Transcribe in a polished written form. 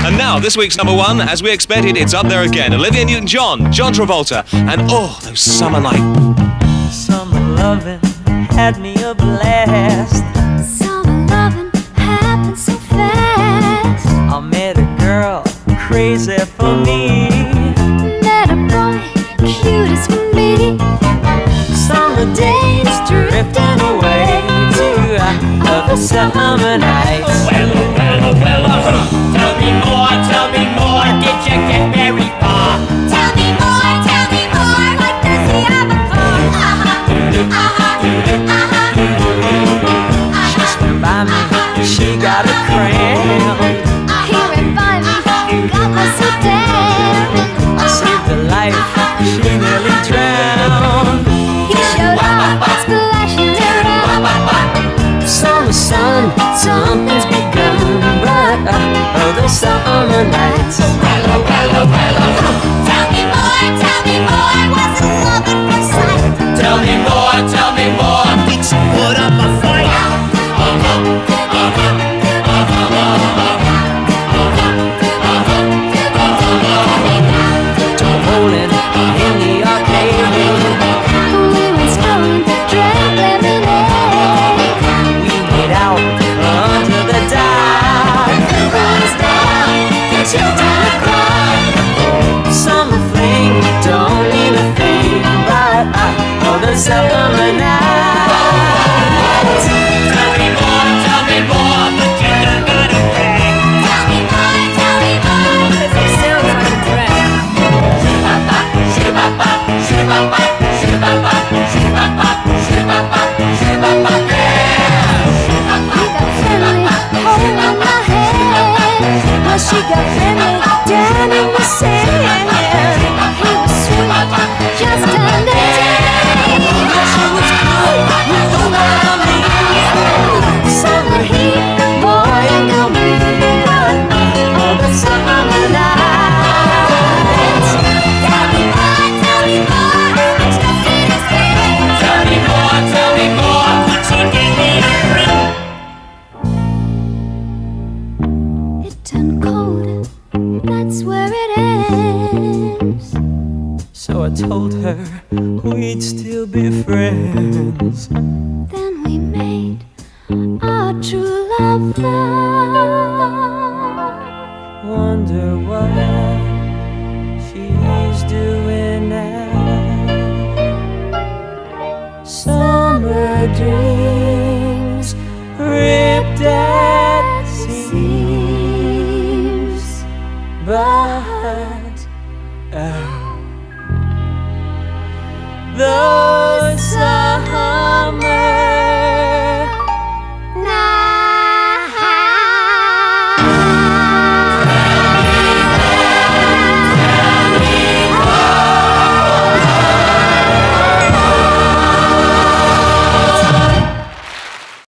And now, this week's number one, as we expected, it's up there again. Olivia Newton-John, John Travolta, and oh, those summer nights. Summer loving had me a blast. Summer loving happened so fast. I met a girl crazy for me. Met a boy cute as can be. Summer days drifting away to other summer nights. Well, tell me more, did you get very far? Tell me more, what does he have for? She swam by me, she got a cramp. He ran by me, got me so damn. I saved her life, she nearly drowned. He showed up, splashing around. Summer sun, something's begun. But other summer nights. Tell me more, what's love at first sight? Tell me more, did you put up a fight? Rolling in the arcade. We went strolling, drank lemonade. We made out under the dark. Runs down, the children are crying. Summer fling, don't mean a thing, but other summer nights. Tell me more, but you don't gotta brag. Tell me more, cause it sounds like a drag. She got friendly, down in the sand. He was sweet, just under 10. She was good, you know what I mean. Summer heat, boy, and go breathe. All the summer nights. Tell me more, what you did is great. Tell me more, what you gave me a ring. It turned cold, that's where it ends. So I told her we'd still be friends. Then we made our true love vow. Wonder what she's doing now. Summer dreams ripped at seams, but the